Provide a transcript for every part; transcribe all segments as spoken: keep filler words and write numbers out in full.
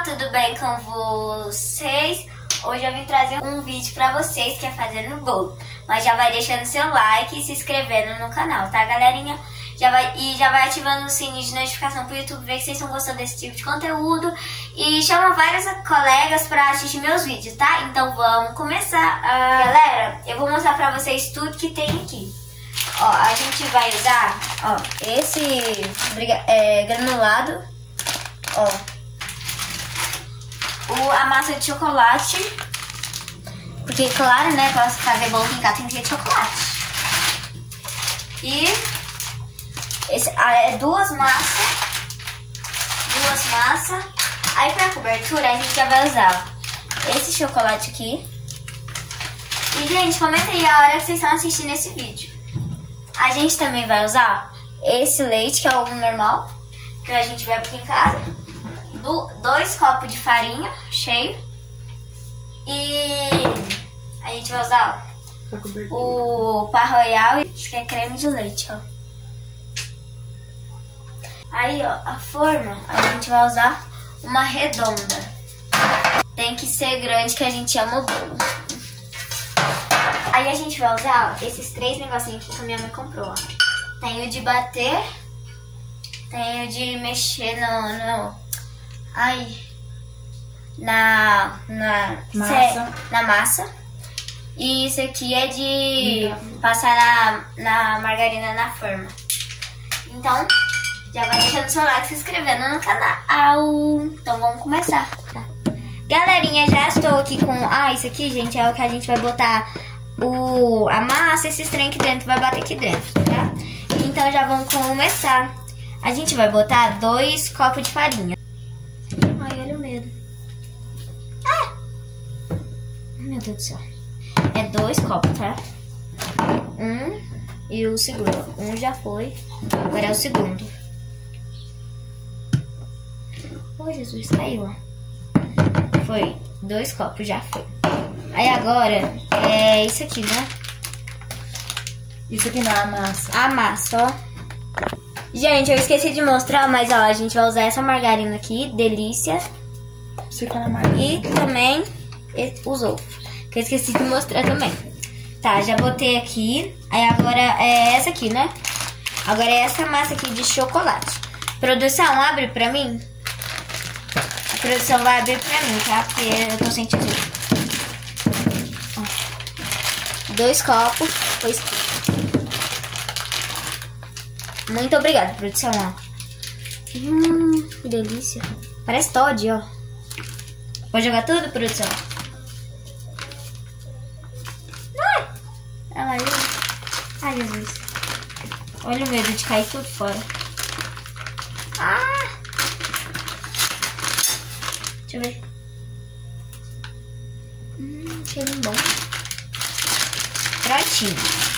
tudo bem com vocês? Hoje eu vim trazer um vídeo pra vocês que é fazendo bolo. Mas já vai deixando seu like e se inscrevendo no canal, tá, galerinha? Já vai, e já vai ativando o sininho de notificação pro YouTube ver que vocês estão gostando desse tipo de conteúdo. E chama vários colegas pra assistir meus vídeos, tá? Então vamos começar. Uh, galera, eu vou mostrar pra vocês tudo que tem aqui. Ó, a gente vai usar, ó, esse é, granulado, ó, o, a massa de chocolate, porque claro, né, pra fazer bolo em casa tem que ter chocolate. E esse, é duas massas, duas massas. Aí pra cobertura a gente já vai usar esse chocolate aqui. E gente, comenta aí a hora que vocês estão assistindo esse vídeo. A gente também vai usar esse leite, que é o normal, que a gente vai aqui em casa. Do, dois copos de farinha cheio. E a gente vai usar ó, o Par Royal, que é creme de leite, ó. Aí, ó, a forma, a gente vai usar uma redonda. Tem que ser grande, que a gente ama o bolo. Aí a gente vai usar ó, esses três negocinhos aqui que a minha mãe comprou, ó. Tem o de bater, tem o de mexer no... no ai, na... na massa. na massa. E isso aqui é de passar na, na margarina na forma. Então, já vai deixando seu like e se inscrevendo no canal. Então vamos começar, tá? Galerinha, já estou aqui com... Ah, isso aqui, gente, é o que a gente vai botar... O, a massa, esses trem aqui dentro, vai bater aqui dentro, tá? Então já vamos começar. A gente vai botar dois copos de farinha. Ai, olha o medo. Ah! Meu Deus do céu. É dois copos, tá? Um e o segundo. Um já foi, agora é o segundo. Oh, Jesus, caiu, ó. Foi dois copos, já foi. Aí agora é isso aqui, né? Isso aqui não é a massa. A massa, ó. Gente, eu esqueci de mostrar, mas ó, a gente vai usar essa margarina aqui, delícia. Fica na margarina. E também os outros, que eu esqueci de mostrar também. Tá, já botei aqui. Aí agora é essa aqui, né? Agora é essa massa aqui de chocolate. Produção, abre pra mim. A produção vai abrir pra mim, tá? Porque eu tô sentindo... Dois copos. Dois... Muito obrigada, produção, ó. Hum, que delícia. Parece Toddy, ó. Pode jogar tudo, produção? Ai! Ela aí. Ai, Jesus. Olha o medo de cair tudo fora. Ah! Deixa eu ver. Hum, cheirinho bom. Prontinho.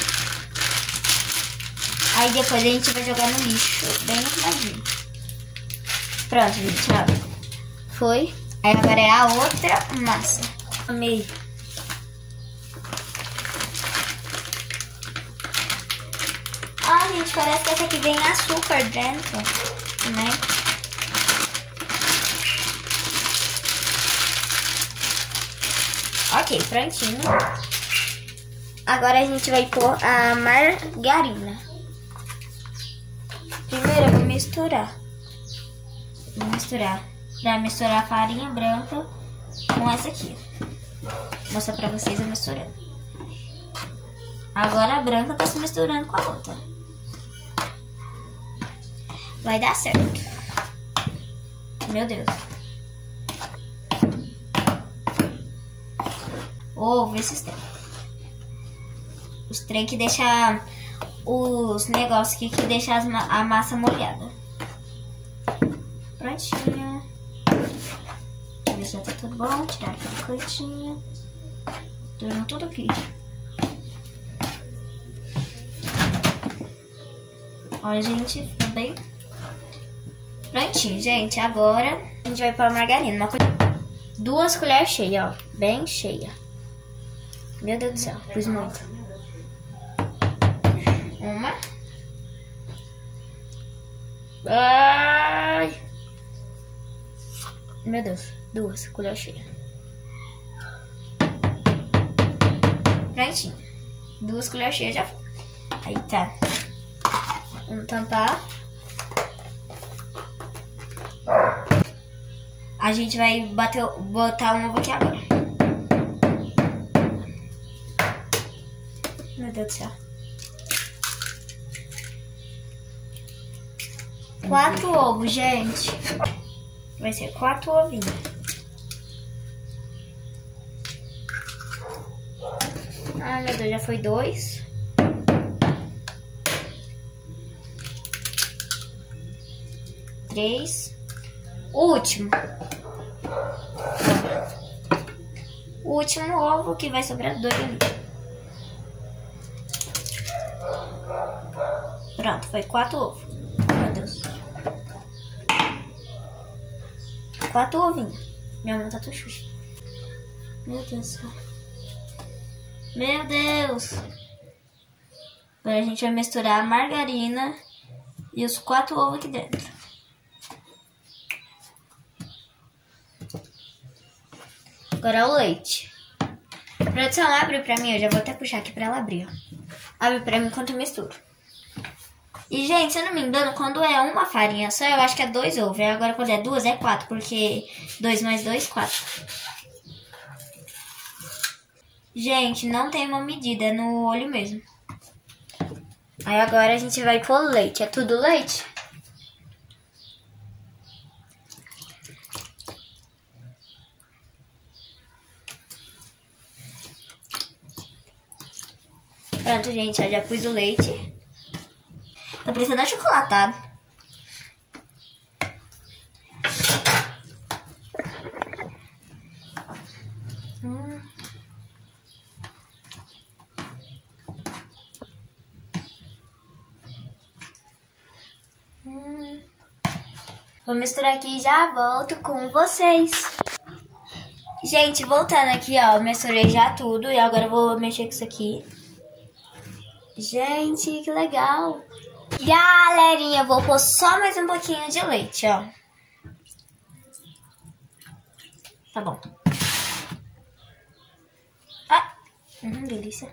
Aí depois a gente vai jogar no lixo, bem arrumadinho. Pronto, gente, ó. Foi. Aí agora é a outra massa. Amei. Ah, gente, parece que essa aqui vem açúcar dentro, né? Ok, prontinho. Agora a gente vai pôr a margarina. Primeiro eu vou misturar. Vou misturar. Pra misturar a farinha branca com essa aqui. Vou mostrar pra vocês eu misturando. Agora a branca tá se misturando com a outra. Vai dar certo. Meu Deus. Ouve esses trem. Os trem que deixa os negócios aqui que deixa as ma a massa molhada. Prontinho. Ver se tá tudo bom. Tirar aqui do cantinho. Tudo, tudo aqui. Olha, gente, ficou bem prontinho, gente. Agora a gente vai pôr a margarina. Uma colher... Duas colheres cheias, ó. Bem cheia. Meu Deus do céu, pus muito. Uma. Ai. Meu Deus, duas colheres cheias. Prontinho. Duas colheres cheias já foi. Aí tá. Vamos tampar. A gente vai bater, botar um ovo aqui agora. Meu Deus do céu. Quatro ovos, gente. Vai ser quatro ovinhos. Ai, meu Deus, já foi dois. Três. O último. O último ovo que vai sobrar dois ali. Pronto, foi quatro ovos. Meu Deus. Quatro ovinhos. Minha mão tá tão xuxa. Meu Deus do céu. Meu Deus. Agora a gente vai misturar a margarina e os quatro ovos aqui dentro. Agora o leite. Produção, abre pra mim. Eu já vou até puxar aqui pra ela abrir, ó. Abre pra mim enquanto eu misturo. E, gente, se eu não me engano, quando é uma farinha só, eu acho que é dois ovos. Agora, quando é duas, é quatro. Porque dois mais dois, quatro. Gente, não tem uma medida. É no olho mesmo. Aí, agora a gente vai pôr leite. É tudo leite? Pronto, gente. Eu já pus o leite. Tá parecendo achocolatado. Hum. Hum. Vou misturar aqui e já volto com vocês. Gente, voltando aqui, ó. Misturei já tudo e agora eu vou mexer com isso aqui. Gente, que legal. Galerinha, eu vou pôr só mais um pouquinho de leite, ó. Tá bom. Ah, hum, delícia.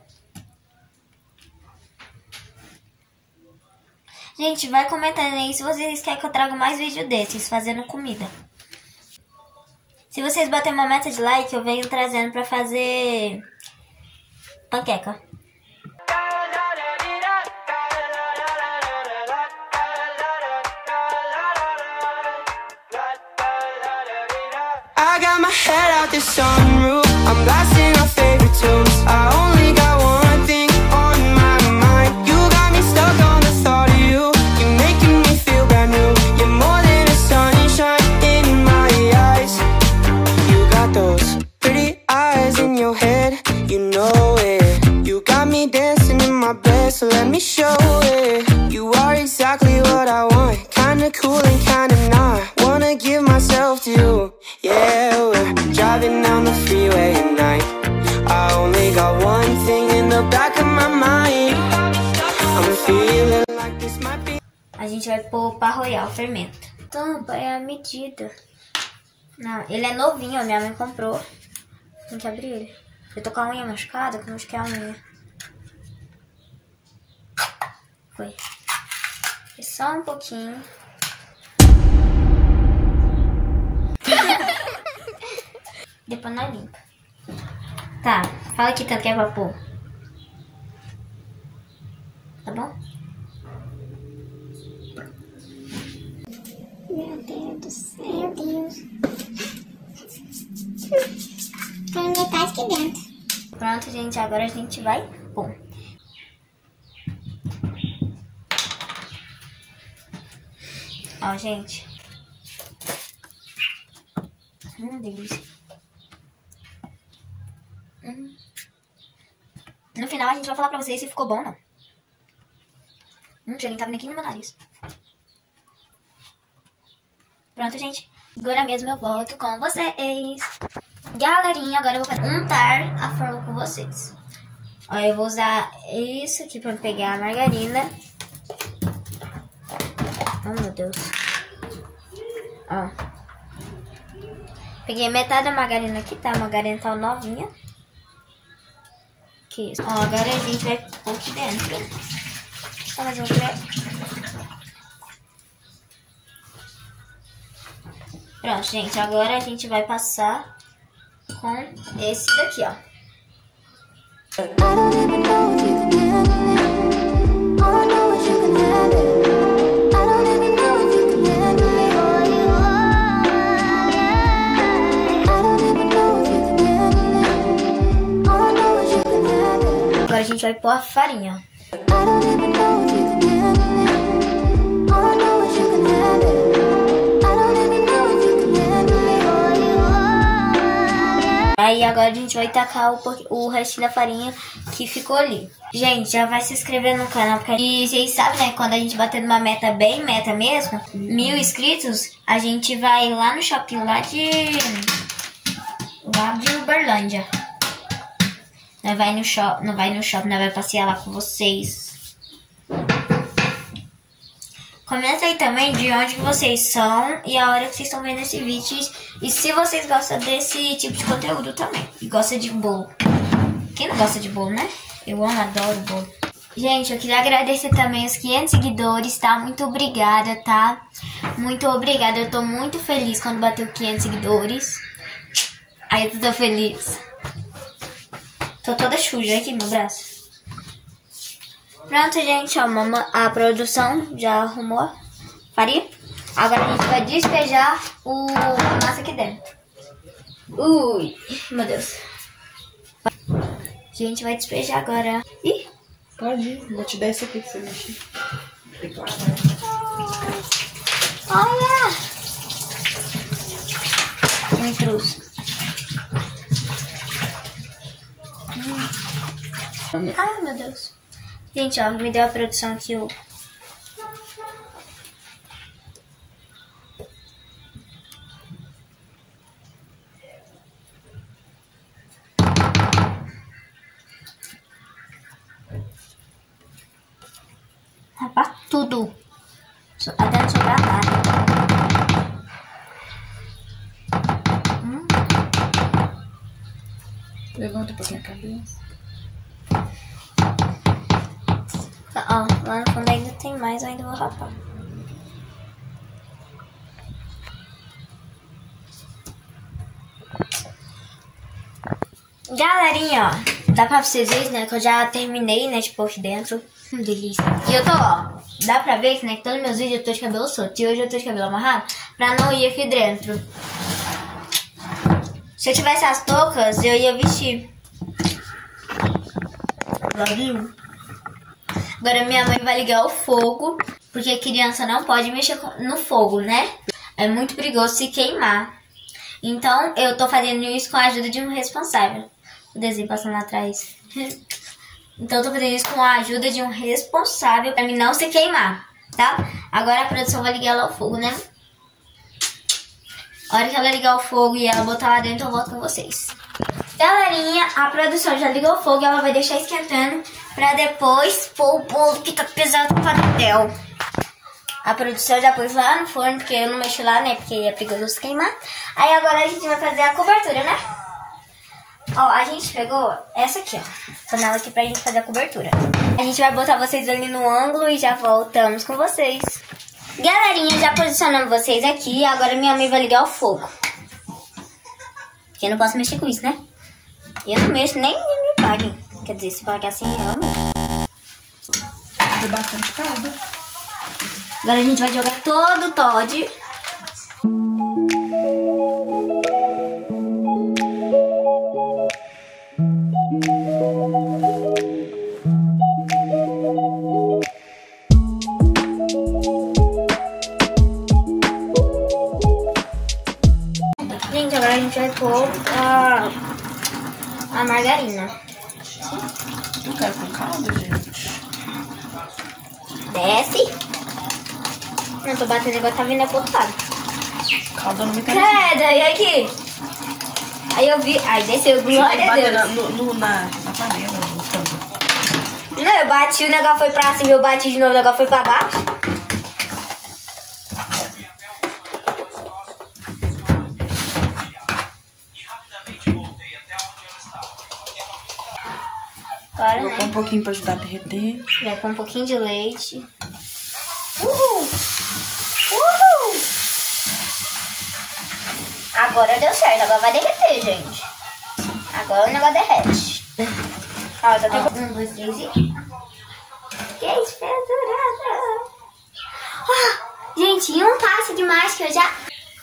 Gente, vai comentando aí se vocês querem que eu traga mais vídeo desses, fazendo comida. Se vocês baterem uma meta de like, eu venho trazendo pra fazer panqueca. I got my head out the sunroof, I'm blasting our favorite tunes. I only got one thing on my mind. You got me stuck on the thought of you. You're making me feel brand new. You're more than a sunshine in my eyes. You got those pretty eyes in your head, you know it. You got me dancing in my bed, so let me show it. You are exactly what I want, kinda cool and kinda not. Wanna give myself to you. Yeah, we're driving down the freeway at night. I only got one thing in the back of my mind. I'm feeling like this might be. A gente vai pôr pra arroiar o fermento. Tampa é a medida. Não, ele é novinho, a minha mãe comprou. Tem que abrir ele. Eu tô com a unha machucada, que não machuquei a unha. Foi. Foi só um pouquinho. Depois nós limpa. Tá, fala aqui tanto que é pra pôr. Tá bom? Meu Deus do céu. Meu Deus. Tem metade aqui dentro. Pronto, gente. Agora a gente vai pôr. Ó, gente. Hum, delícia. Hum. No final a gente vai falar pra vocês se ficou bom ou não. Hum, o cheirinho tá vindo aqui no meu nariz. Pronto, gente. Agora mesmo eu volto com vocês. Galerinha, agora eu vou untar a forma com vocês. Ó, eu vou usar isso aqui pra pegar a margarina. Oh, meu Deus. Ó. Peguei metade da margarina aqui, tá? A margarina tá novinha. Que isso. Ó, agora a gente vai pôr aqui dentro. Só mais um creme. Pronto, gente. Agora a gente vai passar com esse daqui, ó. I don't even know if you can handle it. All I know is you can handle it. I don't even know if you can handle it. I don't even know if you can handle it. All I know is you can handle it. Agora a gente vai pôr a farinha. I don't even know if you can handle it. All I know is you can handle it. I don't even know if you can handle it. Aí agora a gente vai tacar o, o restinho da farinha que ficou ali. Gente, já vai se inscrever no canal. Porque... E vocês sabem, né? Quando a gente bater numa meta bem meta mesmo, mil inscritos, a gente vai lá no shopping lá de... Lá de Uberlândia. Não vai no shopping, não vai no shopping, não vai passear lá com vocês. Comenta aí também de onde vocês são e a hora que vocês estão vendo esse vídeo. E se vocês gostam desse tipo de conteúdo também. E gosta de bolo. Quem não gosta de bolo, né? Eu amo, adoro bolo. Gente, eu queria agradecer também os quinhentos seguidores, tá? Muito obrigada, tá? Muito obrigada. Eu tô muito feliz quando bateu quinhentos seguidores. Aí eu tô feliz. Tô toda suja aqui no braço. Pronto, gente, ó, mama, a produção já arrumou a farinha. Agora a gente vai despejar o, a massa aqui dentro. Ui, meu Deus. A gente vai despejar agora. Ih, Pode ir, vou te dar esse aqui pra você mexer. olha! Um intruso. Hum. Ai, meu Deus. Gente, ó, me deu a produção aqui o... Rapaz, tudo. Até não sobrar nada. Hum. Levanta um pouquinho a cabeça. Ó, lá no fundo ainda tem mais, eu ainda vou rapar. Galerinha, ó, dá pra vocês verem, né, que eu já terminei, né, de pôr aqui dentro. Hum, delícia. E eu tô, ó, dá pra ver que, né, que todos os meus vídeos eu tô de cabelo solto. E hoje eu tô de cabelo amarrado pra não ir aqui dentro. Se eu tivesse as toucas, eu ia vestir. Viu? Agora minha mãe vai ligar o fogo, porque criança não pode mexer no fogo, né? É muito perigoso se queimar. Então eu tô fazendo isso com a ajuda de um responsável. O desenho passando lá atrás. Então eu tô fazendo isso com a ajuda de um responsável pra mim não se queimar, tá? Agora a produção vai ligar lá o fogo, né? A hora que ela ligar o fogo e ela botar lá dentro, eu volto com vocês. Galerinha, a produção já ligou o fogo e ela vai deixar esquentando pra depois pôr o bolo que tá pesado no pastel. A produção já pôs lá no forno, porque eu não mexo lá, né? Porque é perigoso queimar. Aí agora a gente vai fazer a cobertura, né? Ó, a gente pegou essa aqui, ó. Panela aqui pra gente fazer a cobertura. A gente vai botar vocês ali no ângulo e já voltamos com vocês. Galerinha, já posicionamos vocês aqui e agora minha mãe vai ligar o fogo. Porque eu não posso mexer com isso, né? Eu não mexo, nem me paguem. Quer dizer, se pagar assim, eu amo. Deu bastante caldo. Agora a gente vai jogar todo o Todd. Gente, agora a gente vai pôr a, a margarina. Não quero com caldo, gente. Desce. Não, tô batendo agora, tá vindo a outro lado. Caldo não me quero. Credo, e aqui? Aí eu vi, aí desceu, glória a Deus. No, no, na, na panela, no fundo. Não, eu bati, o negócio foi pra cima, eu bati de novo, o negócio foi pra baixo. fora, Vou né? pôr um pouquinho pra ajudar a derreter. Vai pôr um pouquinho de leite. Uhul! Uhul! Agora deu certo, agora vai derreter, gente. Agora o negócio derrete. Ó, só tem um, dois, três e... Que espessura! Ah, gente, em um passo de mais que eu já...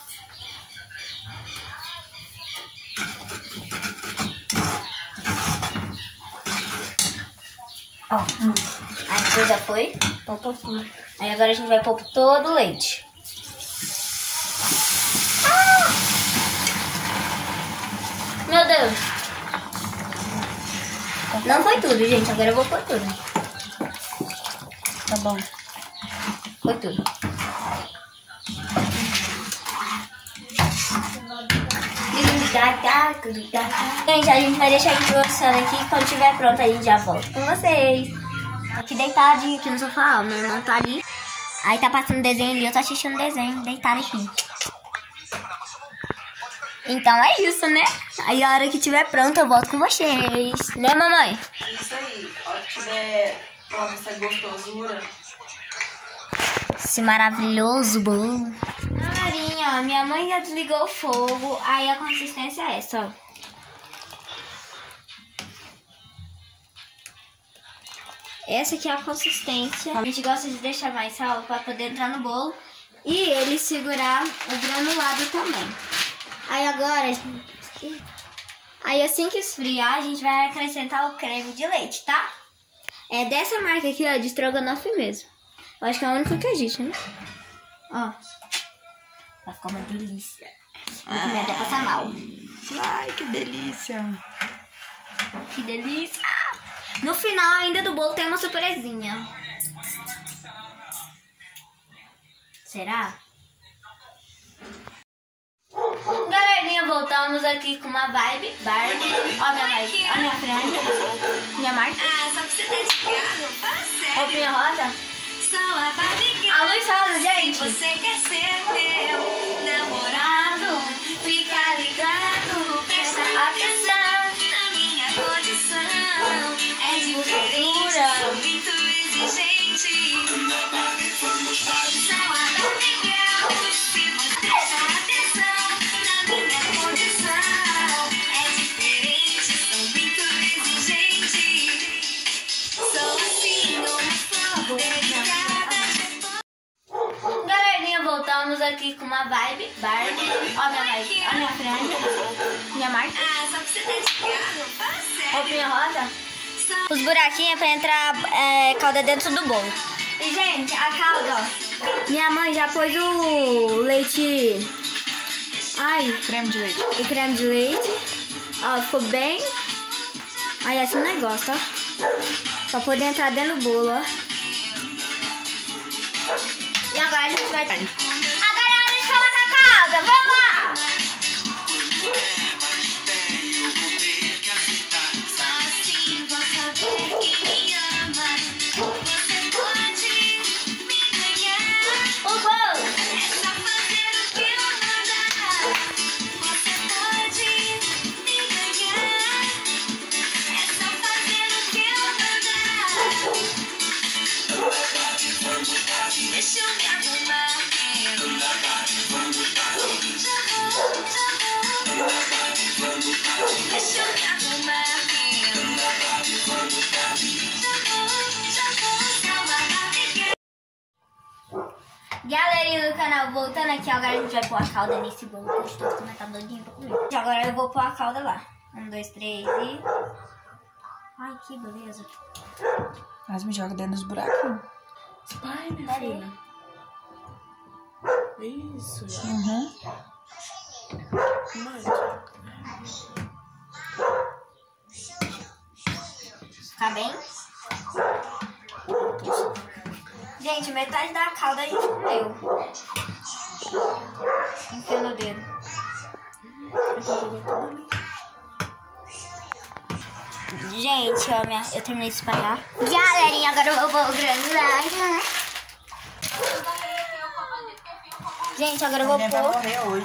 Ó, hum. Aqui já foi. Pô, pô, pô. Aí agora a gente vai pôr todo o leite. Ah! Meu Deus. Não foi tudo, gente. Agora eu vou pôr tudo. Tá bom. Foi tudo. Gente, a gente vai deixar ele gostando aqui. Quando estiver pronto, a gente já volta com vocês. Aqui deitadinho aqui no sofá, ó. Meu irmão tá ali. Aí tá passando desenho ali, eu tô assistindo desenho, deitado aqui. Então é isso, né? Aí a hora que estiver pronto, eu volto com vocês. Né, mamãe? É isso aí. A hora que tiver pronto essa gostosura. Esse maravilhoso bolo. Galerinha, ó, minha mãe já desligou o fogo. Aí a consistência é essa, ó. Essa aqui é a consistência. A gente gosta de deixar mais sal para poder entrar no bolo e ele segurar o granulado também. Aí agora, aí assim que esfriar, a gente vai acrescentar o creme de leite, tá? É dessa marca aqui, ó, de estrogonofe mesmo. Eu acho que é a única que existe, né? Ó. Vai ficar uma delícia. Vou comer até passar mal. Ai, que delícia. Que delícia. No final ainda do bolo tem uma surpresinha. Será? Galerinha, voltamos aqui com uma vibe Barbie. Ó minha vibe, ó minha frente. Minha marca. Ah, só pra você tá de carro, fala sério. Roupinha rosa. Só a Barbie A luz rosa, gente. você quer ser meu namorado. Fica ligado, presta atenção na minha condição. É diferente, sou muito exigente. Só a Barbie Girl, se você prestar atenção na minha condição. É diferente, sou muito exigente. Sou assim, uma flor delicada. Galerinha, voltamos aqui com uma vibe Barbie. Ó minha vibe, ó minha frente. Minha marca. Ah, só pra você tá de carro, fala sério. Roupinha rosa. Os buraquinhos é pra entrar é, calda dentro do bolo. E, gente, a calda, ó. Minha mãe já pôs o leite. Ai, Creme de leite. o creme de leite. Ó, ficou bem. Aí, esse negócio, ó. Pra poder entrar dentro do bolo, ó. E agora a gente vai. Agora é hora de colocar a calda. Vamos lá! Só assim vou saber que me ama. Você pode me ganhar. O bolo! É só fazer o que eu mandar. Você pode me ganhar. É só fazer o que eu mandar. Deixa eu me arrumar. Já vou, já vou. Deixa eu me arrumar. Galerinha do canal, voltando aqui, agora a gente vai pôr a calda nesse bolo gostoso, que nós tá doidinho pra comer. E agora eu vou pôr a calda lá. Um, dois, três e... Ai, que beleza. Mas me joga dentro dos buraquinhos. Ai, minha filha. Isso. Uhum. Tá bem? Gente, metade da calda a gente comeu. Enfia no dedo. Gente, ó, minha, eu terminei de espalhar. Galerinha, agora eu vou granular. Gente, agora eu vou Ele vai pôr. morrer hoje.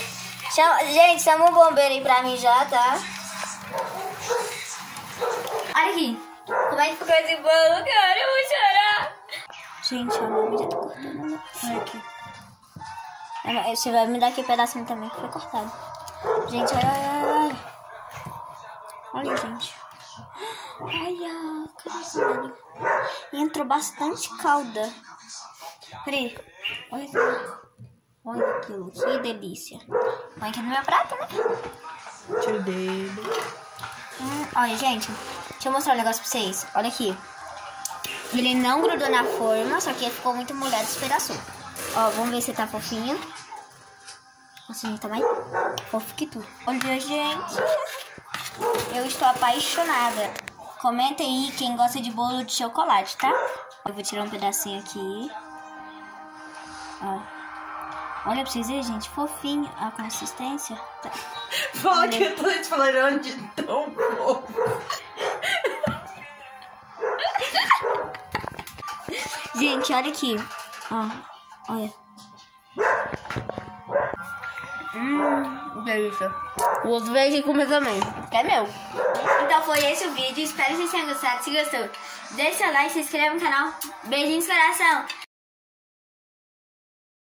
Chama, gente, chama um bombeiro aí pra mim já, tá? Olha aqui. Como é que ficou esse bolo, cara? Eu vou chorar. Gente, a mamãe já tá cortando. Olha aqui. Você vai me dar aqui um pedacinho também, que foi cortado. Gente, olha, olha, olha. Olha, gente. Olha, caralho. Entrou bastante calda. Peraí. Olha aquilo. Olha aquilo, que delícia. Põe aqui no meu prato, né? Tira o dedo. Hum, olha, gente. Deixa eu mostrar um negócio pra vocês. Olha aqui. Ele não grudou na forma, só que ele ficou muito molhado esse pedaço. Ó, vamos ver se tá fofinho. Assim, tá mais fofo que tudo. Olha, gente. Eu estou apaixonada. Comenta aí quem gosta de bolo de chocolate, tá? Eu vou tirar um pedacinho aqui. Ó. Olha pra vocês verem, gente. Fofinho a consistência. Tá. Fala que eu tô te falando de tão fofo. Gente, olha aqui. Ó, olha. Hum, delícia. O outro veio aqui comer também. É meu. Então foi esse o vídeo. Espero que vocês tenham gostado. Se gostou, deixa seu like, se inscreva no canal. Beijinhos, coração.